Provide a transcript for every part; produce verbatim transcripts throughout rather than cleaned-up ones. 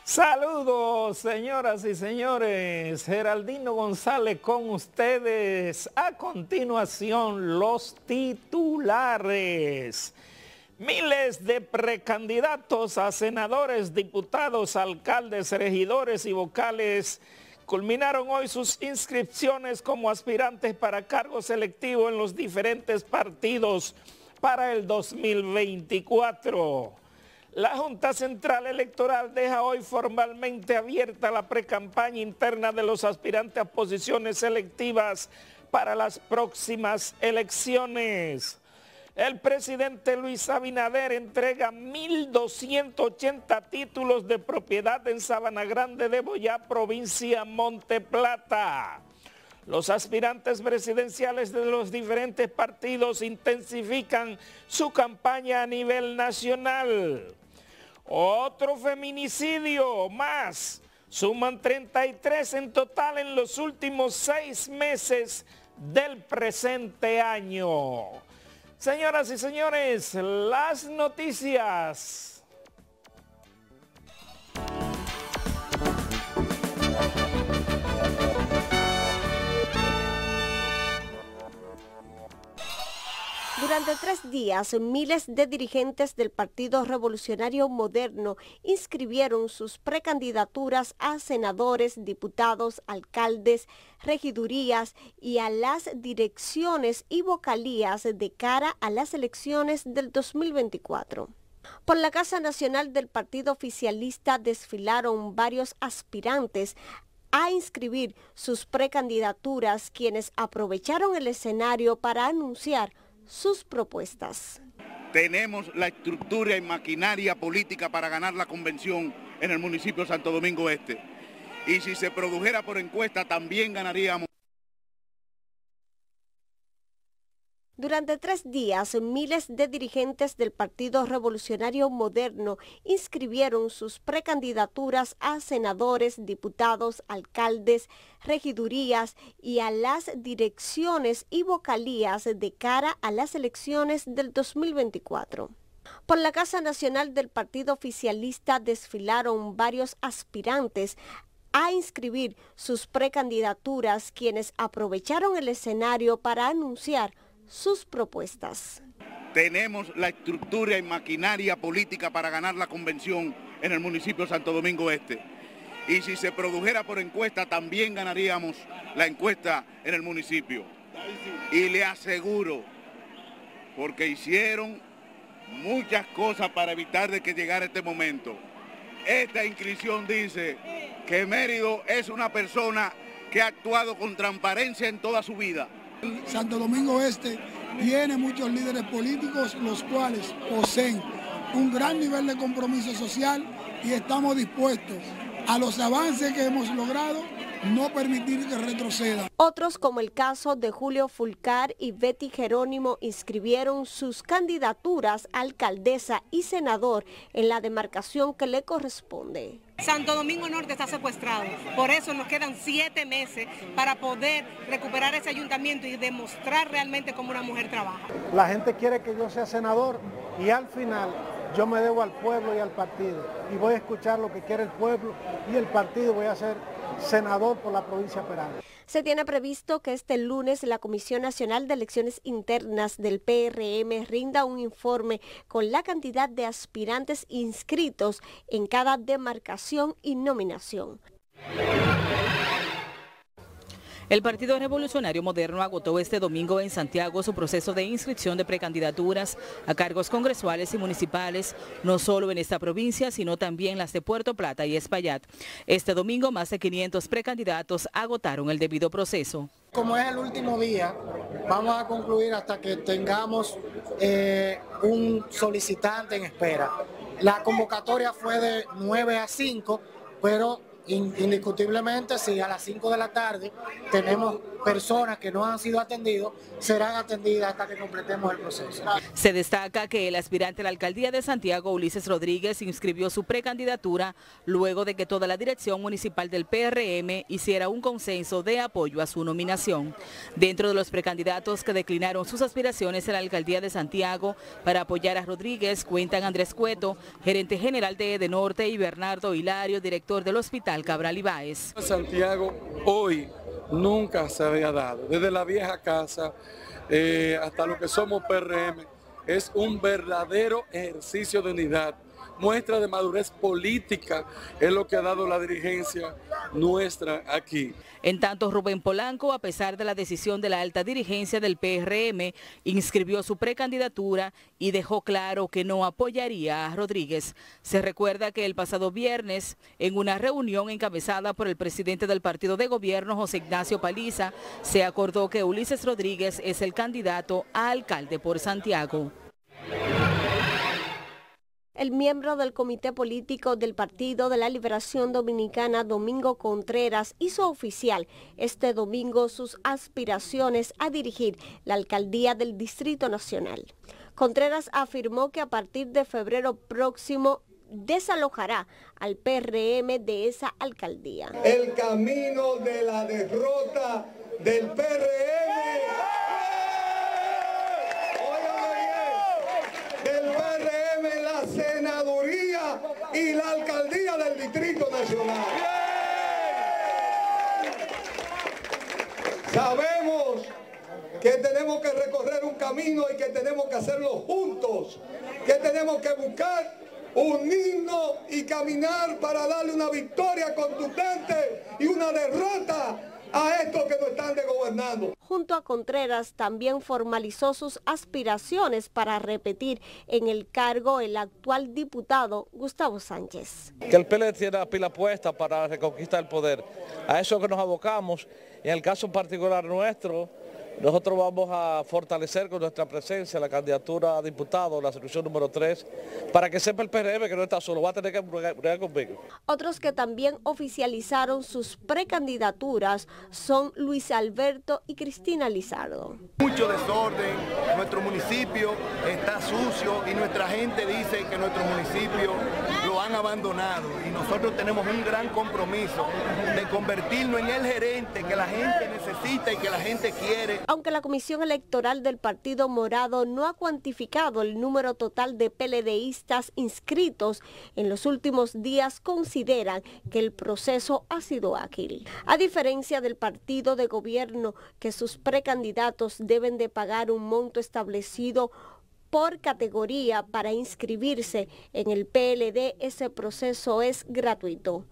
Saludos, señoras y señores. Geraldino González con ustedes. A continuación, los titulares. Miles de precandidatos a senadores, diputados, alcaldes, regidores y vocales culminaron hoy sus inscripciones como aspirantes para cargos selectivos en los diferentes partidos para el dos mil veinticuatro. La Junta Central Electoral deja hoy formalmente abierta la precampaña interna de los aspirantes a posiciones selectivas para las próximas elecciones. El presidente Luis Abinader entrega mil doscientos ochenta títulos de propiedad en Sabana Grande de Boyá, provincia Monte Plata. Los aspirantes presidenciales de los diferentes partidos intensifican su campaña a nivel nacional. Otro feminicidio más, suman treinta y tres en total en los últimos seis meses del presente año. Señoras y señores, las noticias. Durante tres días, miles de dirigentes del Partido Revolucionario Moderno inscribieron sus precandidaturas a senadores, diputados, alcaldes, regidurías y a las direcciones y vocalías de cara a las elecciones del dos mil veinticuatro. Por la Casa Nacional del Partido Oficialista desfilaron varios aspirantes a inscribir sus precandidaturas, quienes aprovecharon el escenario para anunciar sus propuestas. Tenemos la estructura y maquinaria política para ganar la convención en el municipio de Santo Domingo Este. Y si se produjera por encuesta, también ganaríamos. Durante tres días, miles de dirigentes del Partido Revolucionario Moderno inscribieron sus precandidaturas a senadores, diputados, alcaldes, regidurías y a las direcciones y vocalías de cara a las elecciones del dos mil veinticuatro. Por la Casa Nacional del Partido Oficialista desfilaron varios aspirantes a inscribir sus precandidaturas, quienes aprovecharon el escenario para anunciar sus propuestas. Tenemos la estructura y maquinaria política para ganar la convención en el municipio de Santo Domingo Este. Y si se produjera por encuesta, también ganaríamos la encuesta en el municipio. Y le aseguro, porque hicieron muchas cosas para evitar de que llegara este momento. Esta inscripción dice que Mérido es una persona que ha actuado con transparencia en toda su vida. Santo Domingo Este tiene muchos líderes políticos, los cuales poseen un gran nivel de compromiso social y estamos dispuestos a los avances que hemos logrado, no permitir que retrocedan. Otros, como el caso de Julio Fulcar y Betty Jerónimo, inscribieron sus candidaturas a alcaldesa y senador en la demarcación que le corresponde. Santo Domingo Norte está secuestrado, por eso nos quedan siete meses para poder recuperar ese ayuntamiento y demostrar realmente cómo una mujer trabaja. La gente quiere que yo sea senador y al final yo me debo al pueblo y al partido y voy a escuchar lo que quiere el pueblo y el partido, voy a ser senador por la provincia de Peral. Se tiene previsto que este lunes la Comisión Nacional de Elecciones Internas del P R M rinda un informe con la cantidad de aspirantes inscritos en cada demarcación y nominación. El Partido Revolucionario Moderno agotó este domingo en Santiago su proceso de inscripción de precandidaturas a cargos congresuales y municipales, no solo en esta provincia, sino también las de Puerto Plata y Espaillat. Este domingo, más de quinientos precandidatos agotaron el debido proceso. Como es el último día, vamos a concluir hasta que tengamos eh, un solicitante en espera. La convocatoria fue de nueve a cinco, pero indiscutiblemente, si a las cinco de la tarde tenemos personas que no han sido atendidas, serán atendidas hasta que completemos el proceso. Se destaca que el aspirante a la alcaldía de Santiago, Ulises Rodríguez, inscribió su precandidatura luego de que toda la dirección municipal del P R M hiciera un consenso de apoyo a su nominación. Dentro de los precandidatos que declinaron sus aspiraciones a la alcaldía de Santiago para apoyar a Rodríguez cuentan Andrés Cueto, gerente general de Edenorte, y Bernardo Hilario, director del Hospital Cabral Ibáez. Santiago hoy nunca se había dado, desde la vieja casa eh, hasta lo que somos P R M, es un verdadero ejercicio de unidad, muestra de madurez política, es lo que ha dado la dirigencia nuestra aquí. En tanto, Rubén Polanco, a pesar de la decisión de la alta dirigencia del P R M, inscribió su precandidatura y dejó claro que no apoyaría a Rodríguez. Se recuerda que el pasado viernes, en una reunión encabezada por el presidente del partido de gobierno, José Ignacio Paliza, se acordó que Ulises Rodríguez es el candidato a alcalde por Santiago. El miembro del Comité Político del Partido de la Liberación Dominicana, Domingo Contreras, hizo oficial este domingo sus aspiraciones a dirigir la alcaldía del Distrito Nacional. Contreras afirmó que a partir de febrero próximo desalojará al P R M de esa alcaldía. El camino de la derrota del P R M, del P R M, la senaduría y la alcaldía del Distrito Nacional. Sabemos que tenemos que recorrer un camino y que tenemos que hacerlo juntos, que tenemos que buscar unirnos y caminar para darle una victoria contundente y una derrota a estos que nos están desgobernando. Junto a Contreras también formalizó sus aspiraciones para repetir en el cargo el actual diputado Gustavo Sánchez. Que el P L D tiene la pila puesta para reconquistar el poder. A eso es que nos abocamos. En el caso particular nuestro, nosotros vamos a fortalecer con nuestra presencia la candidatura a diputado, la resolución número tres, para que sepa el P R M que no está solo, va a tener que bregar conmigo. Otros que también oficializaron sus precandidaturas son Luis Alberto y Cristina Lizardo. Mucho desorden, nuestro municipio está sucio y nuestra gente dice que nuestro municipio lo han abandonado y nosotros tenemos un gran compromiso de convertirnos en el gerente que la gente necesita y que la gente quiere. Aunque la Comisión Electoral del Partido Morado no ha cuantificado el número total de PLDistas inscritos en los últimos días, consideran que el proceso ha sido ágil. A diferencia del partido de gobierno, que sus precandidatos deben de pagar un monto establecido por categoría para inscribirse en el P L D, ese proceso es gratuito.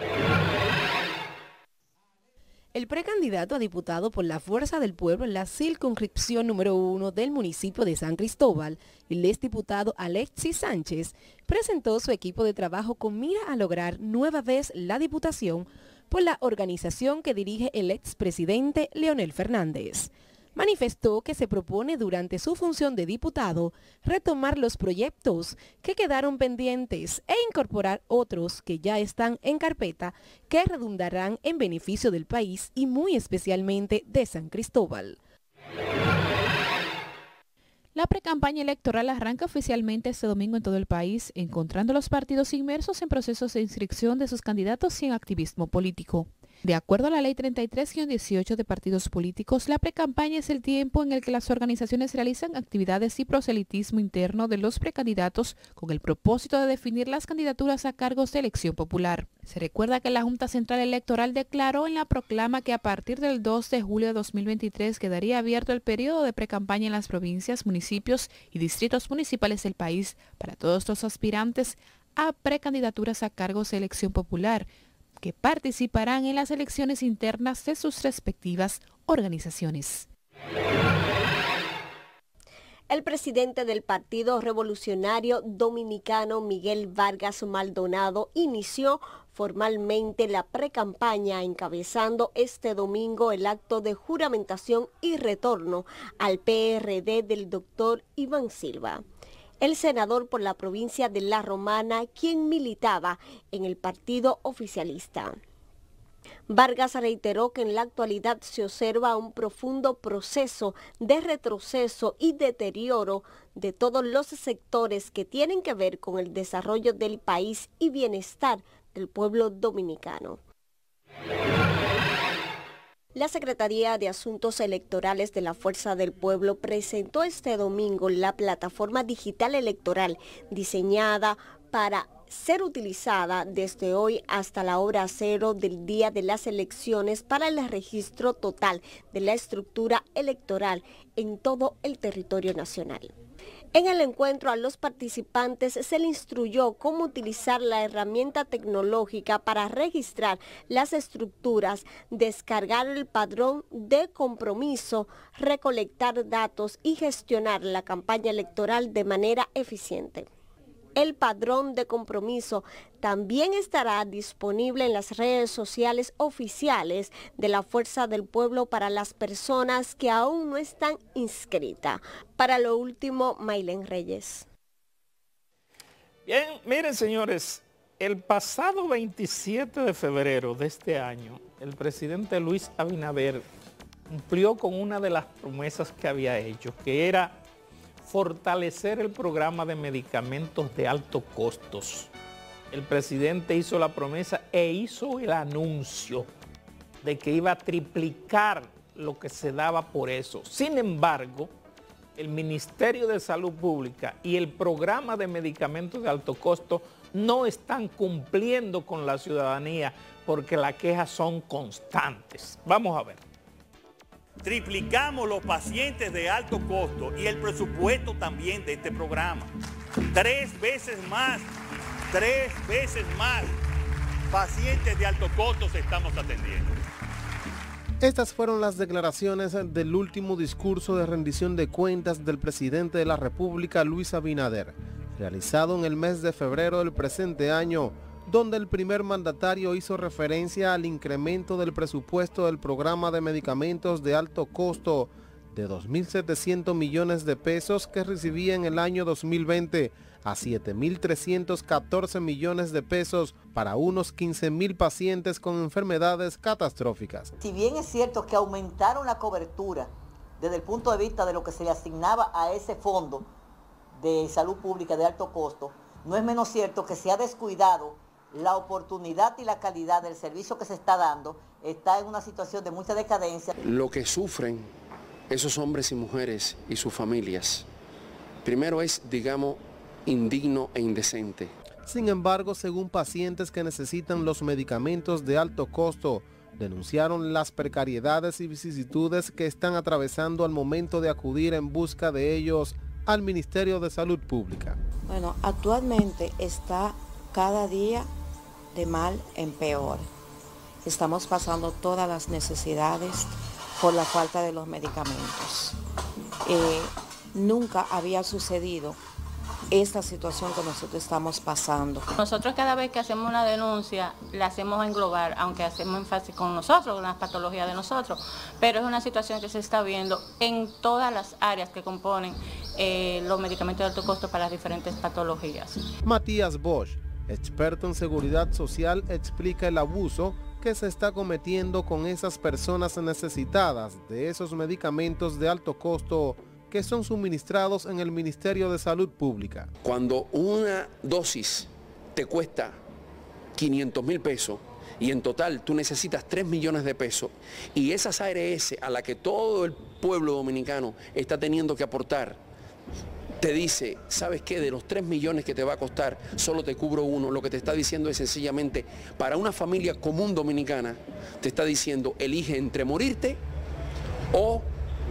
El precandidato a diputado por la Fuerza del Pueblo en la circunscripción número uno del municipio de San Cristóbal, el exdiputado Alexis Sánchez, presentó su equipo de trabajo con mira a lograr nueva vez la diputación por la organización que dirige el expresidente Leonel Fernández. Manifestó que se propone durante su función de diputado retomar los proyectos que quedaron pendientes e incorporar otros que ya están en carpeta que redundarán en beneficio del país y muy especialmente de San Cristóbal. La precampaña electoral arranca oficialmente este domingo en todo el país, encontrando a los partidos inmersos en procesos de inscripción de sus candidatos y en activismo político. De acuerdo a la Ley treinta y tres guión dieciocho de partidos políticos, la precampaña es el tiempo en el que las organizaciones realizan actividades y proselitismo interno de los precandidatos con el propósito de definir las candidaturas a cargos de elección popular. Se recuerda que la Junta Central Electoral declaró en la proclama que a partir del dos de julio de dos mil veintitrés quedaría abierto el periodo de precampaña en las provincias, municipios y distritos municipales del país para todos los aspirantes a precandidaturas a cargos de elección popular, que participarán en las elecciones internas de sus respectivas organizaciones. El presidente del Partido Revolucionario Dominicano, Miguel Vargas Maldonado, inició formalmente la precampaña, encabezando este domingo el acto de juramentación y retorno al P R D del doctor Iván Silva. El senador por la provincia de La Romana, quien militaba en el partido oficialista. Vargas reiteró que en la actualidad se observa un profundo proceso de retroceso y deterioro de todos los sectores que tienen que ver con el desarrollo del país y bienestar del pueblo dominicano. La Secretaría de Asuntos Electorales de la Fuerza del Pueblo presentó este domingo la plataforma digital electoral diseñada para ser utilizada desde hoy hasta la hora cero del día de las elecciones para el registro total de la estructura electoral en todo el territorio nacional. En el encuentro a los participantes se le instruyó cómo utilizar la herramienta tecnológica para registrar las estructuras, descargar el padrón de compromiso, recolectar datos y gestionar la campaña electoral de manera eficiente. El padrón de compromiso también estará disponible en las redes sociales oficiales de la Fuerza del Pueblo para las personas que aún no están inscritas. Para lo último, Maylen Reyes. Bien, miren señores, el pasado veintisiete de febrero de este año, el presidente Luis Abinader cumplió con una de las promesas que había hecho, que era fortalecer el programa de medicamentos de altos costos. El presidente hizo la promesa e hizo el anuncio de que iba a triplicar lo que se daba por eso. Sin embargo, el Ministerio de Salud Pública y el programa de medicamentos de alto costo no están cumpliendo con la ciudadanía porque las quejas son constantes. Vamos a ver. Triplicamos los pacientes de alto costo y el presupuesto también de este programa. Tres veces más, tres veces más pacientes de alto costo se estamos atendiendo. Estas fueron las declaraciones del último discurso de rendición de cuentas del presidente de la República, Luis Abinader, realizado en el mes de febrero del presente año, donde el primer mandatario hizo referencia al incremento del presupuesto del programa de medicamentos de alto costo de dos mil setecientos millones de pesos que recibía en el año dos mil veinte a siete mil trescientos catorce millones de pesos para unos quince mil pacientes con enfermedades catastróficas. Si bien es cierto que aumentaron la cobertura desde el punto de vista de lo que se le asignaba a ese fondo de salud pública de alto costo, no es menos cierto que se ha descuidado la oportunidad y la calidad del servicio que se está dando, está en una situación de mucha decadencia. Lo que sufren esos hombres y mujeres y sus familias, primero es, digamos, indigno e indecente. Sin embargo, según pacientes que necesitan los medicamentos de alto costo, denunciaron las precariedades y vicisitudes que están atravesando al momento de acudir en busca de ellos al Ministerio de Salud Pública. Bueno, actualmente está cada día de mal en peor. Estamos pasando todas las necesidades por la falta de los medicamentos. Eh, nunca había sucedido esta situación que nosotros estamos pasando. Nosotros cada vez que hacemos una denuncia la hacemos englobar, aunque hacemos énfasis con nosotros, con las patologías de nosotros, pero es una situación que se está viendo en todas las áreas que componen eh, los medicamentos de alto costo para las diferentes patologías. Matías Bosch, experto en seguridad social, explica el abuso que se está cometiendo con esas personas necesitadas de esos medicamentos de alto costo que son suministrados en el Ministerio de Salud Pública. Cuando una dosis te cuesta quinientos mil pesos y en total tú necesitas tres millones de pesos y esas A R S a la que todo el pueblo dominicano está teniendo que aportar, te dice, ¿sabes qué? De los tres millones que te va a costar, solo te cubro uno. Lo que te está diciendo es sencillamente, para una familia común dominicana, te está diciendo, elige entre morirte o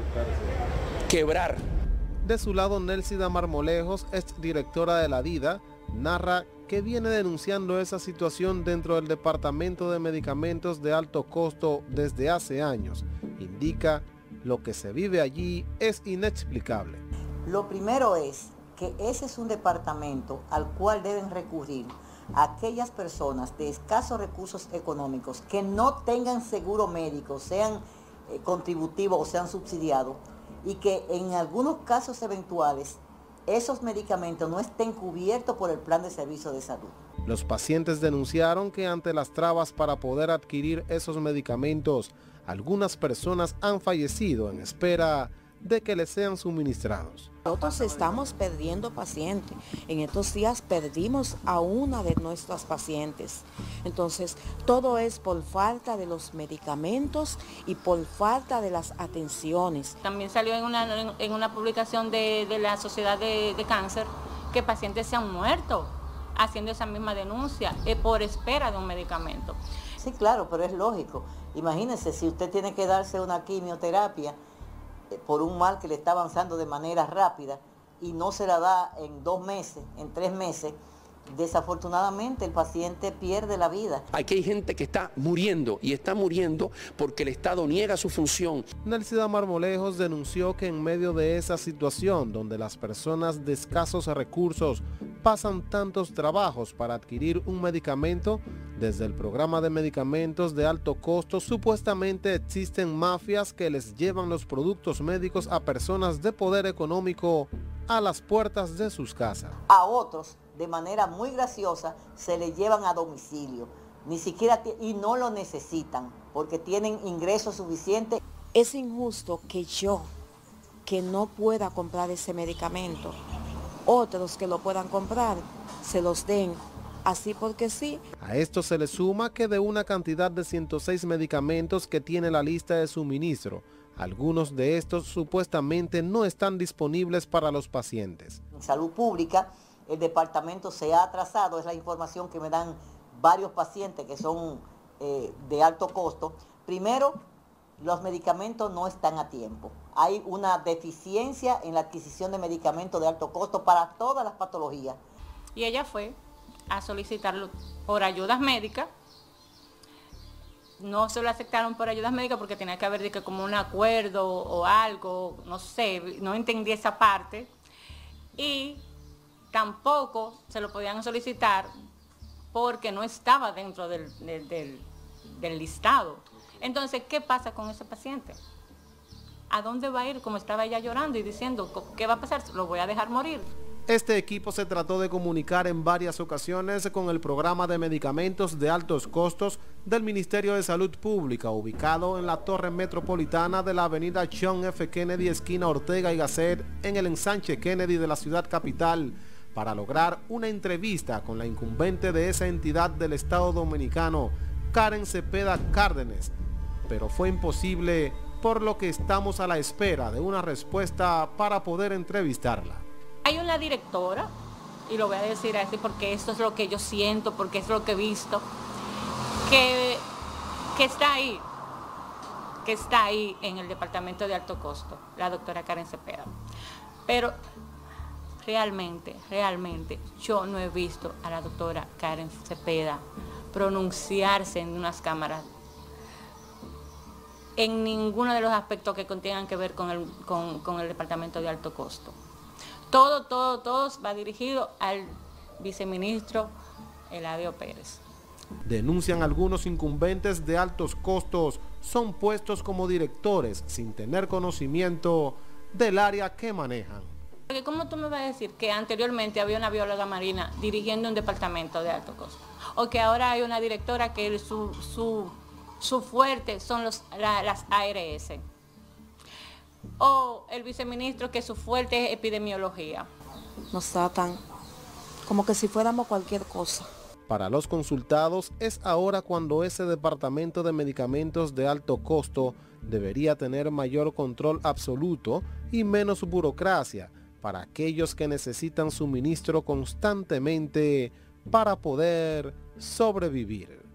quebrar. De su lado, Nelsida Marmolejos, exdirectora de la DIDA, narra que viene denunciando esa situación dentro del Departamento de Medicamentos de Alto Costo desde hace años. Indica, lo que se vive allí es inexplicable. Lo primero es que ese es un departamento al cual deben recurrir aquellas personas de escasos recursos económicos que no tengan seguro médico, sean eh, contributivos o sean subsidiados, y que en algunos casos eventuales esos medicamentos no estén cubiertos por el plan de servicio de salud. Los pacientes denunciaron que ante las trabas para poder adquirir esos medicamentos, algunas personas han fallecido en espera de que les sean suministrados. Nosotros estamos perdiendo pacientes. En estos días perdimos a una de nuestras pacientes. Entonces, todo es por falta de los medicamentos y por falta de las atenciones. También salió en una, en una publicación de, de la Sociedad de, de Cáncer que pacientes se han muerto haciendo esa misma denuncia eh, por espera de un medicamento. Sí, claro, pero es lógico. Imagínense, si usted tiene que darse una quimioterapia por un mal que le está avanzando de manera rápida y no se la da en dos meses, en tres meses, desafortunadamente el paciente pierde la vida. Aquí hay gente que está muriendo y está muriendo porque el Estado niega su función. Nelsida Marmolejos denunció que en medio de esa situación donde las personas de escasos recursos pasan tantos trabajos para adquirir un medicamento, desde el programa de medicamentos de alto costo supuestamente existen mafias que les llevan los productos médicos a personas de poder económico a las puertas de sus casas. A otros, de manera muy graciosa, se le llevan a domicilio, ni siquiera y no lo necesitan porque tienen ingresos suficientes. Es injusto que yo, que no pueda comprar ese medicamento, otros que lo puedan comprar, se los den así porque sí. A esto se le suma que de una cantidad de ciento seis medicamentos que tiene la lista de suministro, algunos de estos supuestamente no están disponibles para los pacientes. En salud pública, el departamento se ha atrasado, es la información que me dan varios pacientes que son eh, de alto costo. Primero, los medicamentos no están a tiempo. Hay una deficiencia en la adquisición de medicamentos de alto costo para todas las patologías. Y ella fue a solicitarlo por ayudas médicas. No se lo aceptaron por ayudas médicas porque tenía que haber de que como un acuerdo o algo, no sé, no entendí esa parte. Y tampoco se lo podían solicitar porque no estaba dentro del, del, del, del listado. Entonces, ¿qué pasa con ese paciente? ¿A dónde va a ir? Como estaba ella llorando y diciendo, ¿qué va a pasar? ¿Lo voy a dejar morir? Este equipo se trató de comunicar en varias ocasiones con el programa de medicamentos de altos costos del Ministerio de Salud Pública, ubicado en la torre metropolitana de la avenida John F. Kennedy, esquina Ortega y Gasset, en el ensanche Kennedy de la ciudad capital, para lograr una entrevista con la incumbente de esa entidad del Estado Dominicano, Karen Cepeda Cárdenas, pero fue imposible, por lo que estamos a la espera de una respuesta para poder entrevistarla. Hay una directora, y lo voy a decir así porque esto es lo que yo siento, porque es lo que he visto, que, que está ahí, que está ahí en el departamento de alto costo, la doctora Karen Cepeda. Pero realmente, realmente, yo no he visto a la doctora Karen Cepeda pronunciarse en unas cámaras en ninguno de los aspectos que tengan que ver con el, con, con el departamento de alto costo. Todo, todo, todo va dirigido al viceministro Eladio Pérez. Denuncian algunos incumbentes de altos costos son puestos como directores sin tener conocimiento del área que manejan. Porque ¿cómo tú me vas a decir que anteriormente había una bióloga marina dirigiendo un departamento de alto costo? O que ahora hay una directora que su, su, su fuerte son los, la, las A R S. O el viceministro que su fuerte es epidemiología. Nos tratan como que si fuéramos cualquier cosa. Para los consultados es ahora cuando ese departamento de medicamentos de alto costo debería tener mayor control absoluto y menos burocracia para aquellos que necesitan suministro constantemente para poder sobrevivir.